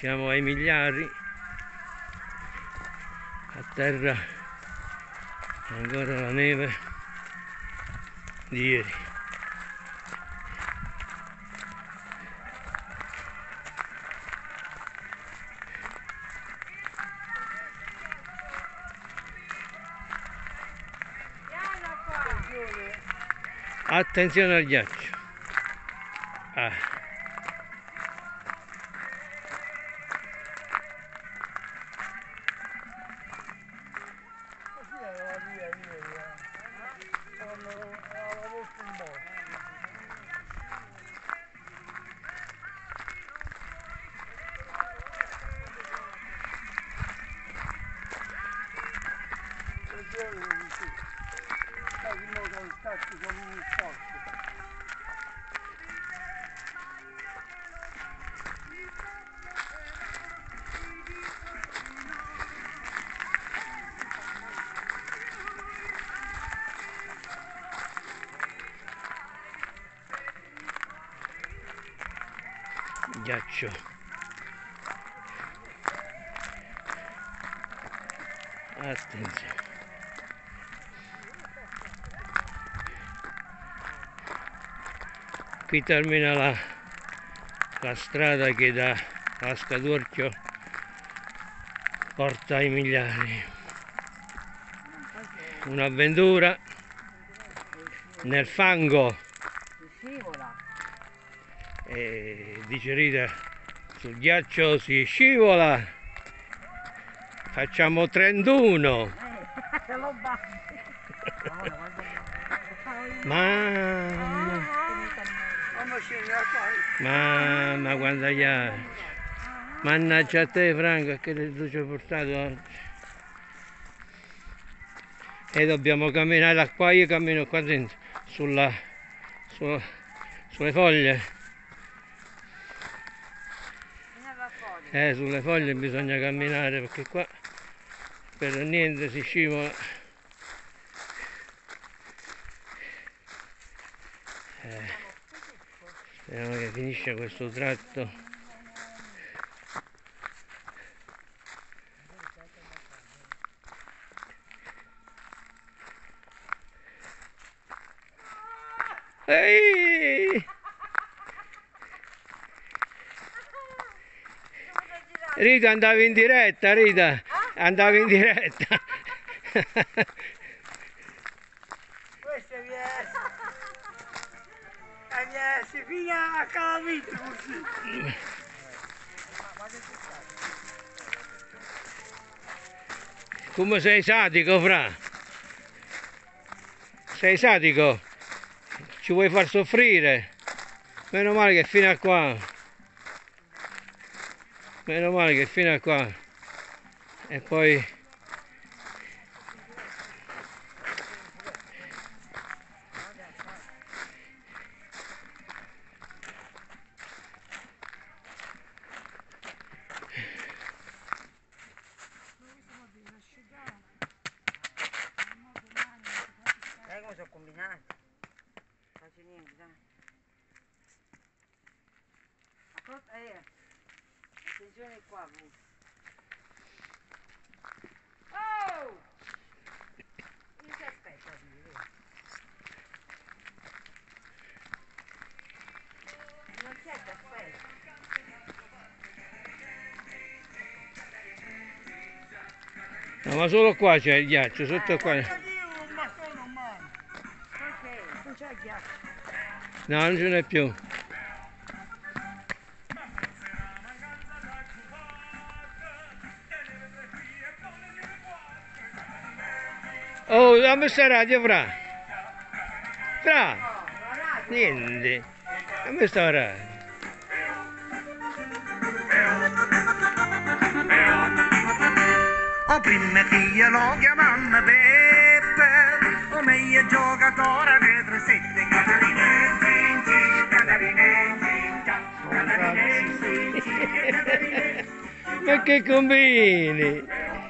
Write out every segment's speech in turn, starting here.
Siamo ai Migliari, a terra ancora la neve di ieri. Attenzione al ghiaccio. Ghiaccio. Attenzione. Qui termina la strada che da Ascadorchio porta ai Migliari. Un'avventura nel fango. E dice Rita, sul ghiaccio si scivola, facciamo 31. Mamma quanta ghiaccio, mannaggia a te Franco, che tu ci hai portato oggi. E dobbiamo camminare da qua, io cammino qua dentro sulle foglie. Sulle foglie bisogna camminare perché qua per niente si scivola. Speriamo che finisce questo tratto. Ehi! Rita, andavi in diretta, Rita, andavi in diretta. Questo viene fino a Calavito così. Come sei sadico, Fra? Sei sadico? Ci vuoi far soffrire? Meno male che fino a qua. Meno male che fino a qua. E poi come sono combinato? Non c'è niente, dai. Attenzione qua, oh! Mi si aspetta, non c'è da aspetta. no, ma solo qua c'è il ghiaccio, sotto qua. Non c'è il ghiaccio. No, non ce n'è più. Oh, dammi sta radio, Fra. Fra. Niente. Dammi sta radio. O prima figlia lo chiamano Peppe, o meglio giocatore di 3-7. Ma che combini?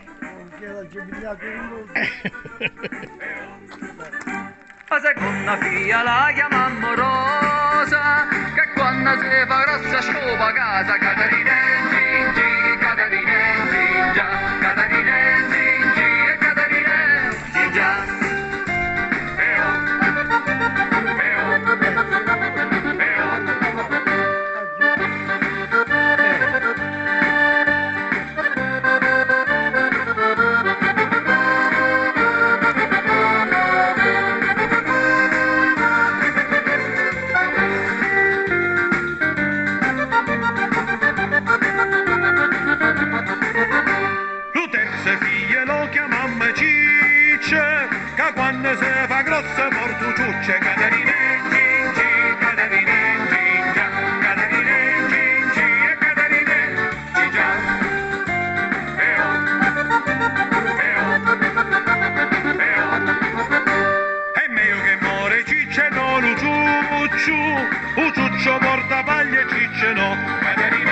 La seconda figlia la chiamammo Rosa, che quando si fa grossa scopa casa Caterina Chiarina